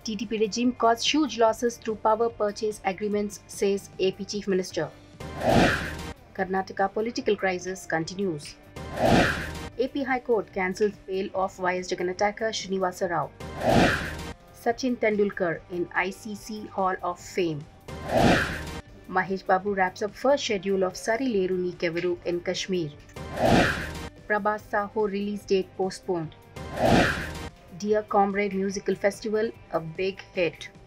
TTP regime caused huge losses through power purchase agreements, says AP Chief Minister. Karnataka political crisis continues. AP High Court cancels bail of YS Jagan attacker Srinivasa Rao. Sachin Tendulkar in ICC Hall of Fame. Mahesh Babu wraps up first schedule of Sarileru Neekevaru in Kashmir. Prabhas Saho release date postponed. Dear Comrade Musical Festival, a big hit.